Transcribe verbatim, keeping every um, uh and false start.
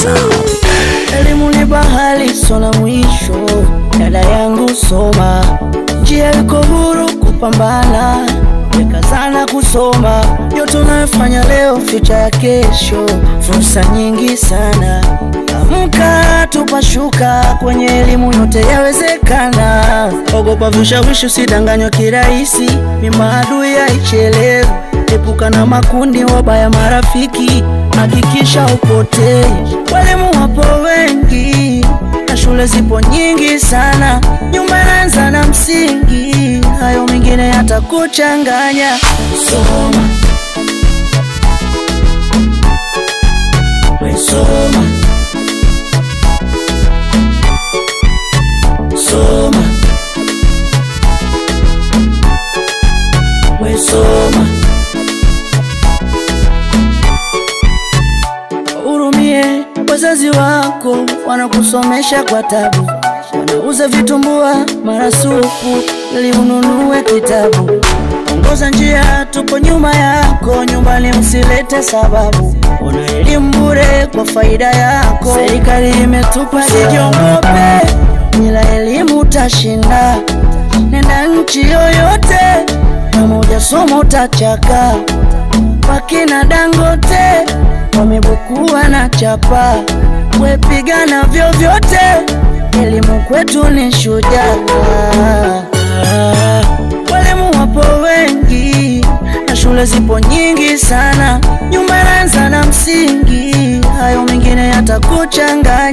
sound. Elimu ni bahari sona mwisho, dada yangu soma. Njia iko huru kupambana, weka sana kusoma. Yote unayofanya leo future ya kesho, fursa nyingi sana. Amka tupashuka, kwenye elimu yote yawezekana. Ogopa vishawishi usidanganywe kirahisi, ni maadui haichelewi. Epuka na makundi wabaya marafiki, hakikisha upotei. Walimu wapo wengi na shule zipo nyingi sana. Nyumba inaanza na msingi, hayo mengine yatakuchanganya. Soma, we soma. Soma, we soma. Urumie wazazi wako, wanakusomesha kwa tabu. Wanauza vitumbua mara supu ili ununue kitabu. Ongoza njia, tupo nyuma yako, nyumbani usilete sababu. Una elimu bure kwa faida yako, serikali imetupa. Usijiongope, bila elimu utashinda. Nenda nchi yoyote, kama hujasoma utachaka. Wakina Dangote wamebokuwa na chapa, we pigana vyovyote, elimu kwetu ni shujaa. Walimu wapo wengi na shule zipo nyingi sana. Nyumba inaanza na msingi, hayo mengine yatakuchanganya.